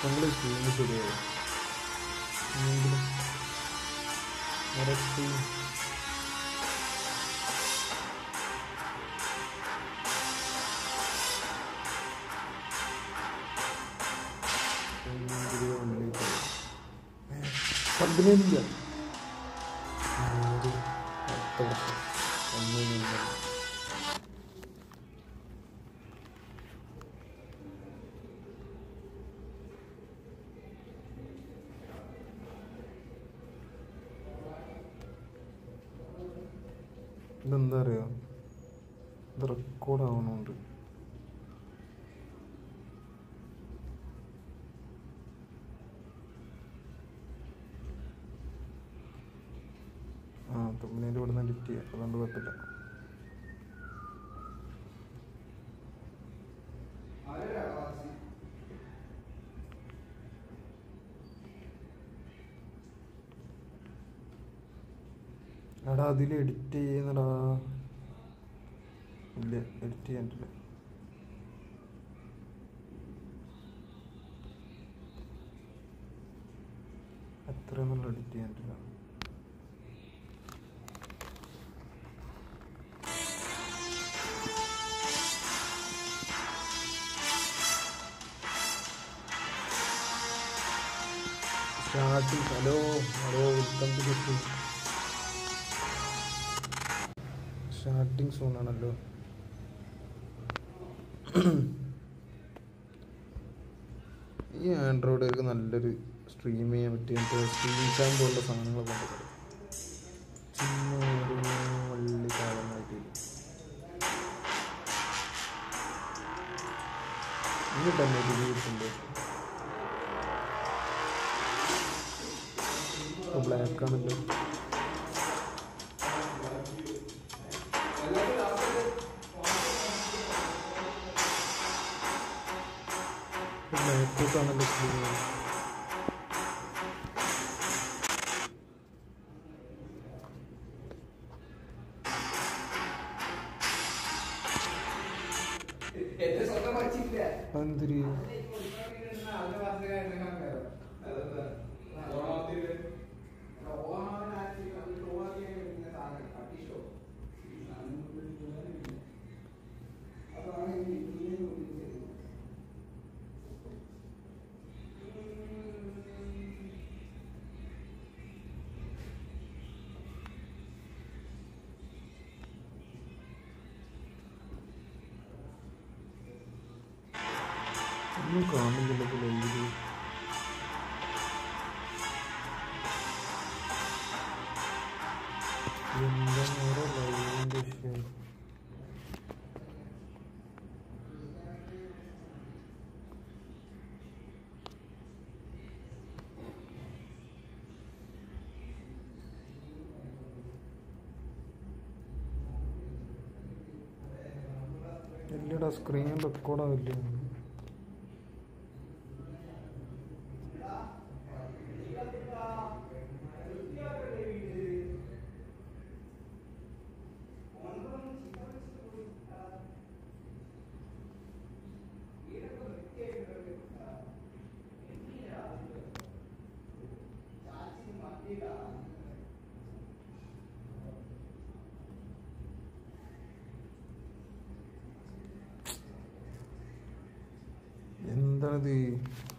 നിങ്ങൾ സ്ക്രീൻ ശരിയായി എങ്കിലും സ്ക്രീൻ പതിനഞ്ച് 10 വർഷം ഒന്നിനും ഇതെന്താ അറിയോ, ഇത് റെക്കോർഡ് ആവണുണ്ട്. തുമ്മിനേൻ്റെ ഇവിടെ നിന്ന് എഡിറ്റ് ചെയ്യാം, അതുകൊണ്ട് കുഴപ്പമില്ല. എടാ അതിൽ എഡിറ്റ് ചെയ്യുന്നടാ, ഇല്ല എഡിറ്റ് ചെയ്യാൻ പറ്റില്ല. എത്രയൊന്നും എഡിറ്റ് ചെയ്യാൻ പറ്റില്ല. Starting hello welcome to the starting സോണാണല്ലോ. ഈ ആൻഡ്രോയിഡുകൾക്ക് നല്ലൊരു സ്ട്രീം ചെയ്യാൻ പറ്റിയ സ്ക്രീൻ ക്യാം പോലുള്ള സാധനങ്ങളൊക്കെ ഉണ്ട്. ചുമ്മാ ഒരു വള്ളി കാലമായിട്ട് എന്നിട്ടല്ലേ ഇത് കിട്ടുന്നുണ്ട്. ബ്ലാക്ക് ആണല്ലോ. ബ്ലാക്ക് ആണല്ലോ സ്ക്രീൻ. എന്തിരി ഒന്നും കാണുന്നില്ല. ലൈവ് എന്താ നേരെ ലൈവിൻ്റെ വിഷയം. ഇല്ലടാ സ്ക്രീൻ റെക്കോർഡാവില്ല. എന്താണിത്?